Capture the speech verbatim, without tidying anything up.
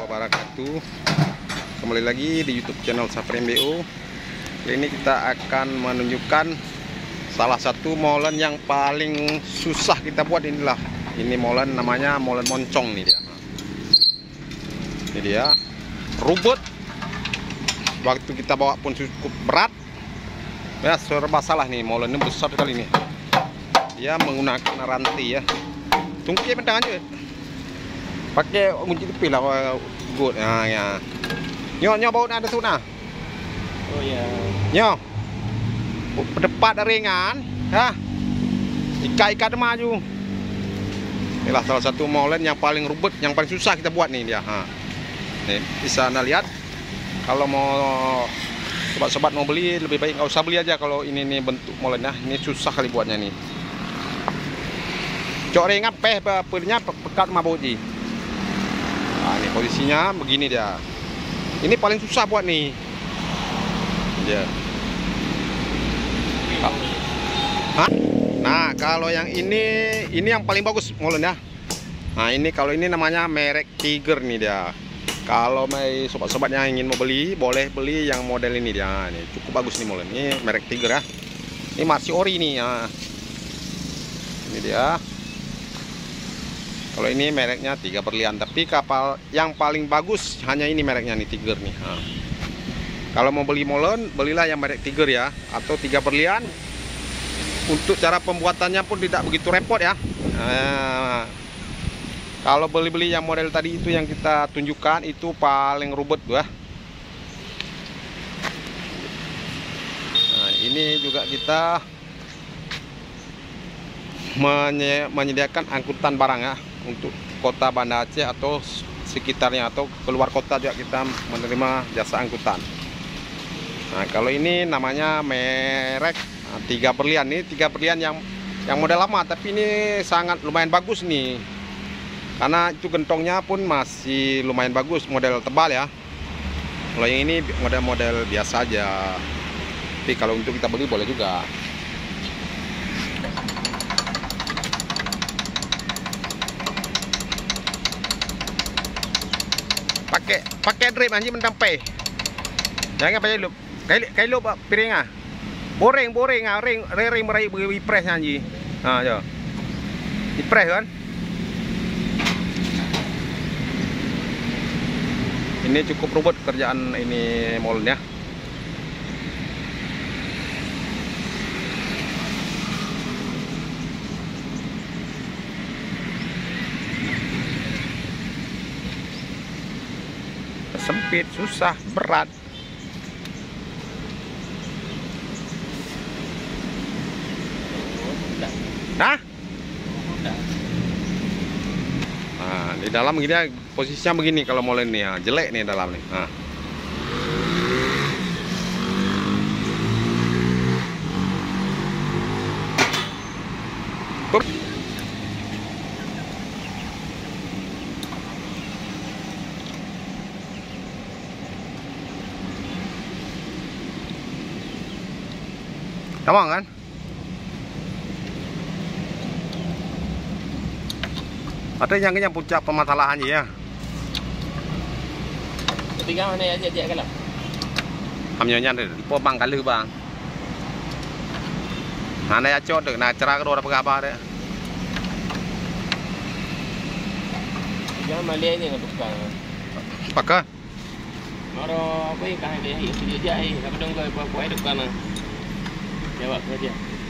wabarakatuh. Kembali lagi di YouTube channel Sapri M B O. Kali ini kita akan menunjukkan salah satu molen yang paling susah kita buat. Inilah, ini molen namanya molen moncong nih dia. Ini dia, rubet. Waktu kita bawa pun cukup berat. Ya, serba salah nih, molennya besar sekali nih. Dia menggunakan rantai ya. Tungki mentang aja. Pakai kunci tepi lah good. Nah, ya. Nyo nyo baut ada tu nah. Oh ya. Nyo. Berdepat ringan, ha. Ikat-ikat maju. Inilah salah satu molen yang paling rubet, yang paling susah kita buat nih dia. Ha. Nih, bisa Anda lihat. Kalau mau sobat-sobat mau beli, lebih baik nggak usah beli aja kalau ini nih bentuk molennya. Ini susah kali buatnya nih. Cok ringan peh pernya pekat maboji. Nah, ini posisinya begini dia. Ini paling susah buat nih. Dia. Hah? Nah, kalau yang ini ini yang paling bagus molennya. Nah, ini kalau ini namanya merek Tiger nih dia. Kalau mai sobat-sobat yang ingin mau beli, boleh beli yang model ini dia. Ini cukup bagus nih molen. Ini merek Tiger ya. Ini masih ori nih ya. Ini dia. Kalau ini mereknya tiga berlian, tapi kapal yang paling bagus hanya ini mereknya nih, Tiger nih. Nah. Kalau mau beli molen, belilah yang merek Tiger ya, atau tiga berlian. Untuk cara pembuatannya pun tidak begitu repot ya. Nah, kalau beli-beli yang model tadi itu yang kita tunjukkan itu paling rubet ya. Nah, ini juga kita menyediakan angkutan barang ya. Untuk kota Banda Aceh atau sekitarnya atau keluar kota juga kita menerima jasa angkutan. Nah, kalau ini namanya merek tiga berlian nih, tiga berlian yang yang model lama, tapi ini sangat lumayan bagus nih. Karena itu gentongnya pun masih lumayan bagus, model tebal ya. Kalau yang ini model-model biasa aja. Tapi kalau untuk kita beli boleh juga. Pakai pakai drip anjing mentampai. Jangan pakai lup. Kai kai lup piring ah. Boreng boreng ah, ring ring merai beri press anjing. Ha jo. Di press kan. Ini cukup rubet kerjaan ini molennya. Sempit, susah, berat. Nah, nah di dalam gini posisinya begini kalau molen nih ya, jelek nih dalam nih. Nah. Gampang kan? Ada yang yang puncak permasalahannya ya. Ketiga mana ya dia kalau? Hamnya deh, po bang kali bang. Mana ya cot deh, nah cerah kedua apa kabar deh. Jangan malah ini nggak tukang. Pakai? Maro apa yang kah dia? Dia dia, tapi dong kau buat buat tukang. Jawab saja.